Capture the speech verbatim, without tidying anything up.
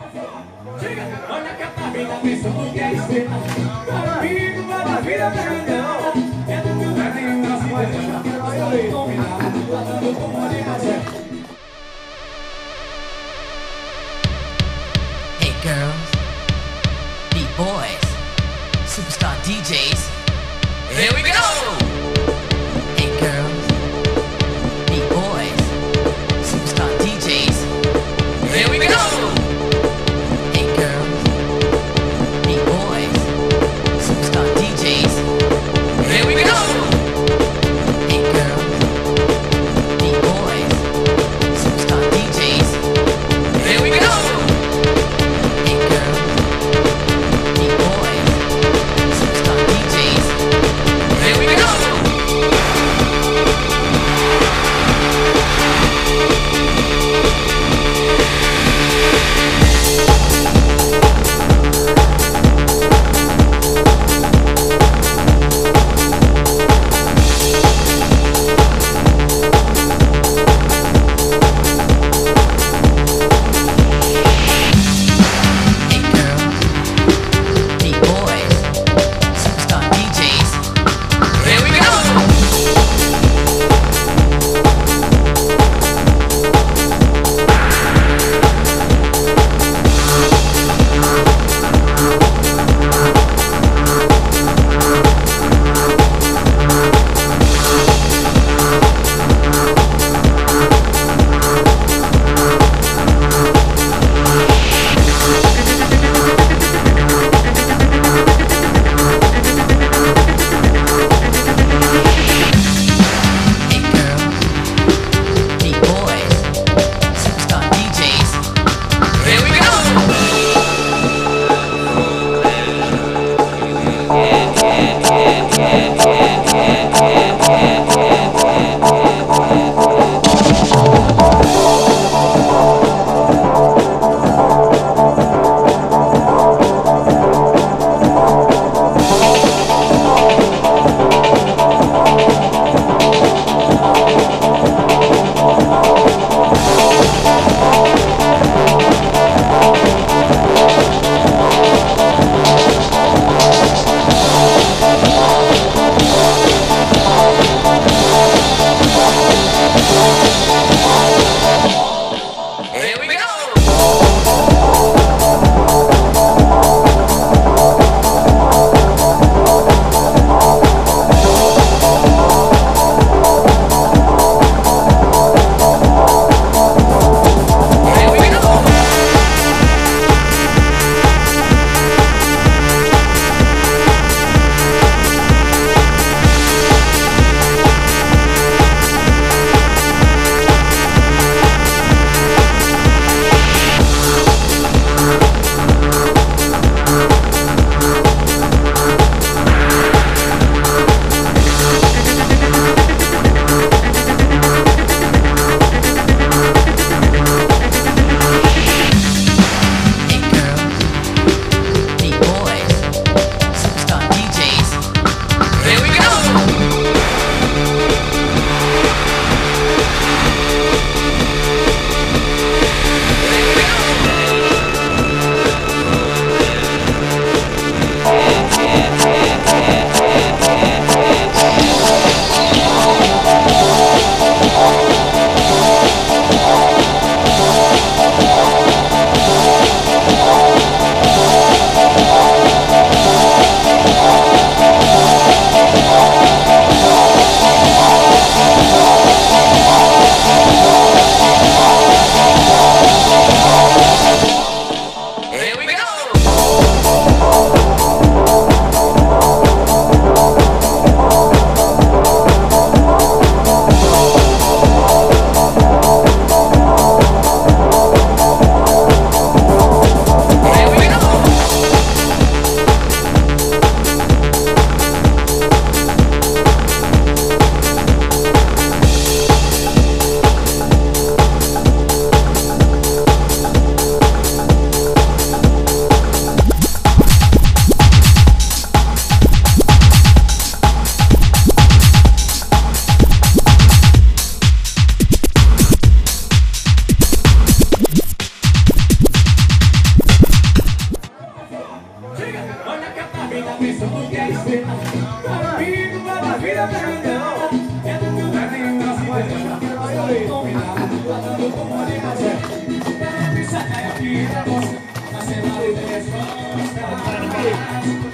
Olha que a barriga pensando que é estrela. Amigo, vai da vida pra enganar. É do meu velho, não se vai deixar. Eu vou combinar, eu vou poder fazer. Hey girls, B-boys, superstar D Js, here we go! Hey girls, B-boys, superstar D Js, here we go! Hey girls, B-boys, superstar D Js, here we go! Hey girls, B-boys, superstar D Js, here we go! Hey girls, B-boys, superstar D Js, here we go! tá pensando que é ser amigo, mas a vida terminada. É do meu lugar nenhum na cidade. Combinado, lá dando como de café. Não me saca aqui pra você, na cena de resposta.